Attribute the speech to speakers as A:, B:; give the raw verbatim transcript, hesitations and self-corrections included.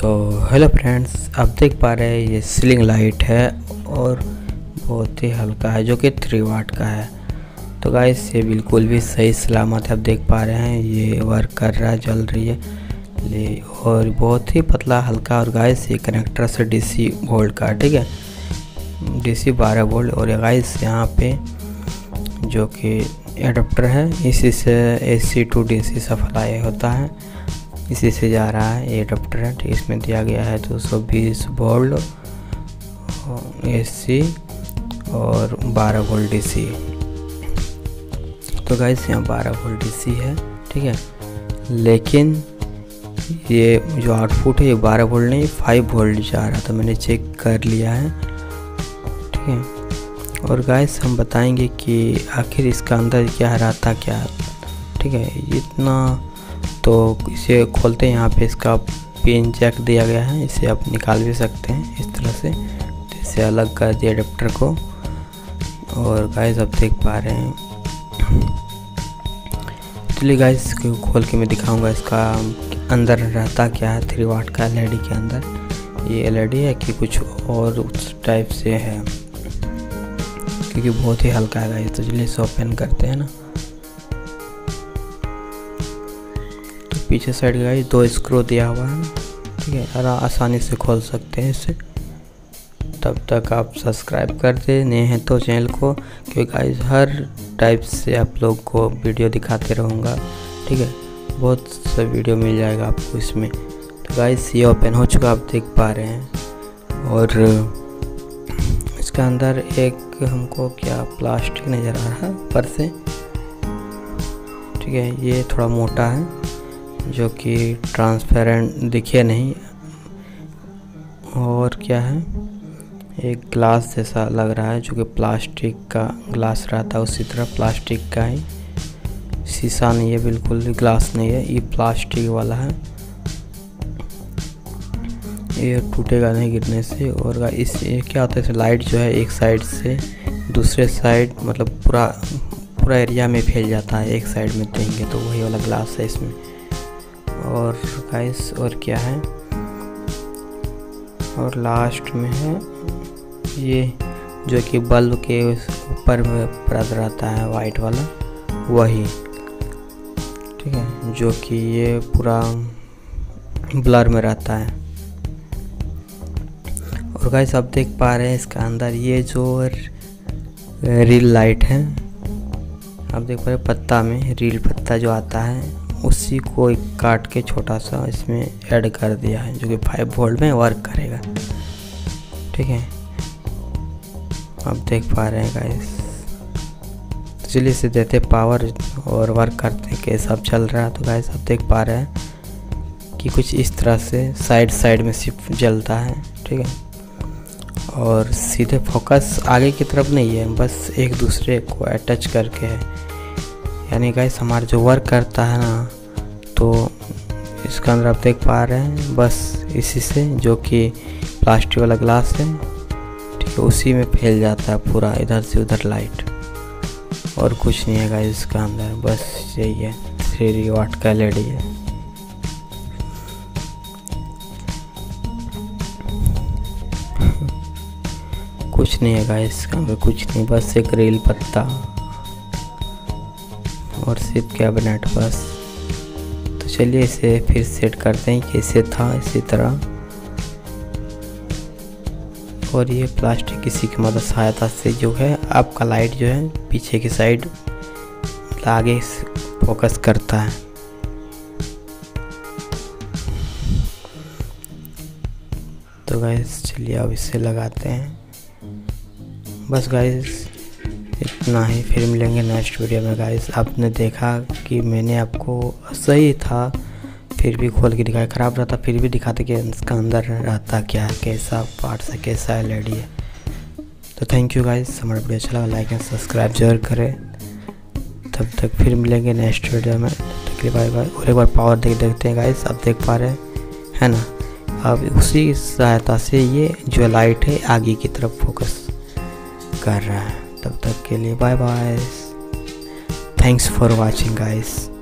A: तो hello friends, आप देख पा रहे हैं ये सीलिंग लाइट है और बहुत ही हल्का है जो कि थ्री वाट का है। तो गाइस ये बिल्कुल भी सही सलामत है, आप देख पा रहे हैं ये वर्क कर रहा है, जल रही है ले और बहुत ही पतला हल्का। और गाइस ये कनेक्टर से डीसी वोल्ट का, ठीक है, डीसी बारह वोल्ट। और गाइस यहाँ पे जो कि एडाप्टर है, इसी से एसी टू डीसी सप्लाई होता है, इसी से जा रहा है ये एडाप्टर है। इसमें दिया गया है दो सौ बीस वोल्ट एसी और बारह वोल्ट डीसी। तो गाइस यहाँ बारह वोल्ट डीसी है, ठीक है, लेकिन ये जो आउटपुट है ये बारह वोल्ट नहीं फाइव वोल्ट जा रहा था, मैंने चेक कर लिया है, ठीक है। और गाइस हम बताएंगे कि आखिर इसका अंदर क्या रहता क्या, ठीक है। इतना तो इसे खोलते हैं, यहाँ पे इसका पिन जैक दिया गया है, इसे आप निकाल भी सकते हैं इस तरह से। तो इसे अलग कर दिया एडाप्टर को। और गाइस आप देख पा रहे हैं, चलिए गाइस इसको खोल के मैं दिखाऊंगा इसका अंदर रहता क्या है थ्री वाट का एलईडी के अंदर। ये एलईडी है कि कुछ और उस टाइप से है, क्योंकि बहुत ही हल्का है गाइस। तो चलिए इसे ओपन करते हैं ना। तो पीछे साइड गाइस दो स्क्रू दिया हुआ है, ठीक है, और आसानी से खोल सकते हैं इसे। तब तक आप सब्सक्राइब कर दे नए हैं तो चैनल को, क्योंकि गाइस हर टाइप से आप लोग को वीडियो दिखाते रहूँगा, ठीक है, बहुत सा वीडियो मिल जाएगा आपको इसमें। तो गाइस ये ओपन हो चुका, आप देख पा रहे हैं। और इसका अंदर एक हमको क्या प्लास्टिक नज़र आ रहा है ऊपर से, ठीक है, ये थोड़ा मोटा है जो कि ट्रांसपेरेंट दिखे नहीं। और क्या है, एक ग्लास जैसा लग रहा है जो कि प्लास्टिक का ग्लास रहता है, उसी तरह प्लास्टिक का ही, शीशा नहीं है, बिल्कुल ग्लास नहीं है, ये प्लास्टिक वाला है, ये टूटेगा नहीं गिरने से। और इस ये क्या होता है, इस लाइट जो है एक साइड से दूसरे साइड मतलब पूरा पूरा एरिया में फैल जाता है, एक साइड में देंगे तो वही वाला ग्लास है इसमें। और गाइस और क्या है, और लास्ट में है ये जो कि बल्ब के ऊपर में परत रहता है वाइट वाला, वही, ठीक है, जो कि ये पूरा ब्लर में रहता है। और गाइस आप देख पा रहे हैं इसका अंदर ये जो रील लाइट है, आप देख पा रहे हैं पत्ता में रील पत्ता जो आता है उसी को काट के छोटा सा इसमें ऐड कर दिया है, जो कि फाइव वोल्ट में वर्क करेगा, ठीक है, आप देख पा रहे हैं गाइस। तो चलिए इसे देते पावर और वर्क करते हैं कैसा चल रहा है। तो गाइस आप देख पा रहे हैं कि कुछ इस तरह से साइड साइड में सिर्फ जलता है, ठीक है, और सीधे फोकस आगे की तरफ नहीं है, बस एक दूसरे को अटैच करके है। यानी गाइस हमारा जो वर्क करता है ना, तो इसके अंदर आप देख पा रहे हैं बस इसी से, जो कि प्लास्टिक वाला ग्लास है, ठीक है, उसी में फैल जाता है पूरा इधर से उधर लाइट, और कुछ नहीं है गाइस इसका अंदर, बस यही है, थ्री वाट का एलईडी है। कुछ नहीं है गाइस इसका अंदर, कुछ नहीं, बस एक रील पत्ता और सिर्फ कैबिनेट बस। तो चलिए इसे फिर सेट करते हैं कैसे था इसी तरह। और ये प्लास्टिक किसी की मदद सहायता से जो है आपका लाइट जो है पीछे की साइड आगे फोकस करता है। तो गाइस चलिए अब इसे लगाते हैं, बस गाइस इतना ही, फिर मिलेंगे नेक्स्ट वीडियो में। गाइस आपने देखा कि मैंने आपको सही था फिर भी खोल के दिखाया, ख़राब रहता फिर भी दिखाते कि इसका अंदर रहता क्या है, कैसा पार्ट्स है, कैसा एलईडी है। तो थैंक यू गाइस, हमारा वीडियो अच्छा लगा लाइक एंड सब्सक्राइब जरूर करें। तब तक फिर मिलेंगे नेक्स्ट वीडियो में, तब तक बाय बाय। और एक बार पावर देख देखते हैं गाइस, आप देख पा रहे हैं है ना, अब उसी सहायता से ये जो लाइट है आगे की तरफ फोकस कर रहा है। तब तक के लिए bye bye, thanks for watching guys.